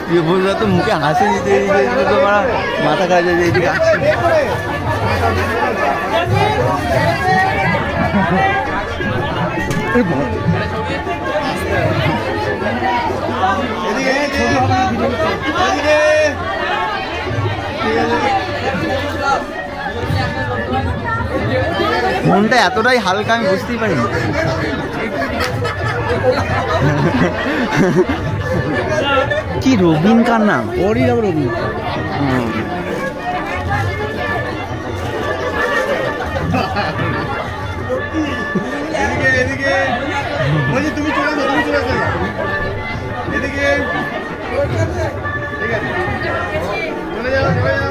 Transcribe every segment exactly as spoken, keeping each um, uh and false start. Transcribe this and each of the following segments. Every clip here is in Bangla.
বন্ধুরা তো মুখে হাসি দিতে দিতে তোমার মাথা কাজ হয়ে যায় এদিকে আসছে। মনটা এতটাই হালকা আমি বুঝতেই পারি। কি রবিন কার নাম? ওরই নাম রবিন। তুমি চলে যাও, তুমি চলে যাও এদিকে। ঠিক আছে, চলে যাও, চলে যাও।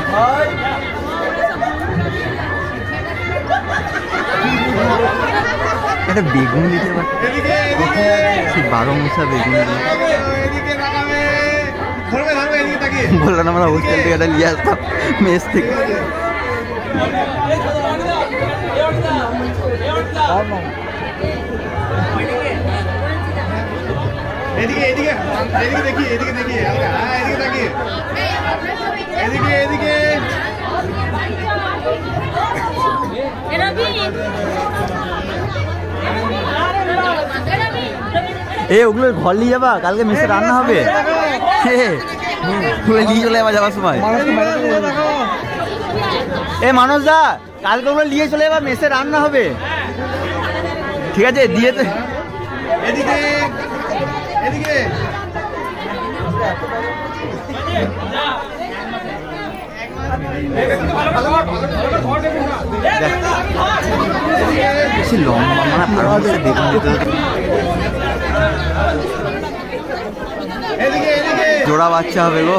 একটা বেগুন দিতে পারছি, বারো মশা বেগুন বললাম আমরা হোস্টেল থেকে একটা নিয়ে আসতাম মেস থেকে। এদিকে এদিকে এদিকে দেখি, এদিকে দেখি, হ্যাঁ এদিকে দেখি, এদিকে এদিকে। এ ওগুলো ঘর নিয়ে যাবা, কালকে মেসে রান্না হবে। নিয়ে চলে যাবা যাওয়ার সময়। এ মানুষ দা, কালকে ওগুলো নিয়ে চলে যাবা, মেসে রান্না হবে। ঠিক আছে, দিয়ে তো এদিকে এদিকে। বেশি লম্বা মানে ভালো হচ্ছে দেখুন, জোড়া বাচ্চা হবে গো।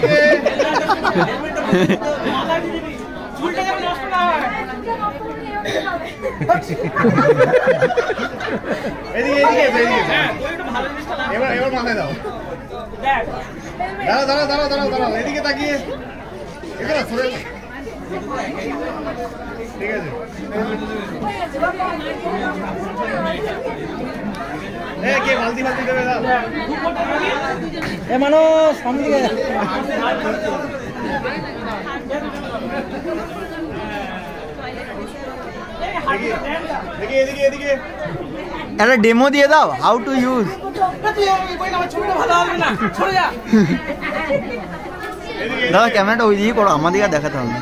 এবার এবার মাথায় দাও, দাঁড়াও দাঁড়াও দাঁড়াও দাঁড়াও দাঁড়াও, এদিকে তাকিয়ে এখানে সরে। ঠিক আছে, কে বালতি বালতি দেবে? এ মানুষ সামনে দিকে। এদিকে এদিকে একটা ডেমো দিয়ে দাও, হাউ টু ইউজ। দাদা ক্যামেরাটা ওই দিকে করো, আমাদেরকে আর দেখাতে হবে।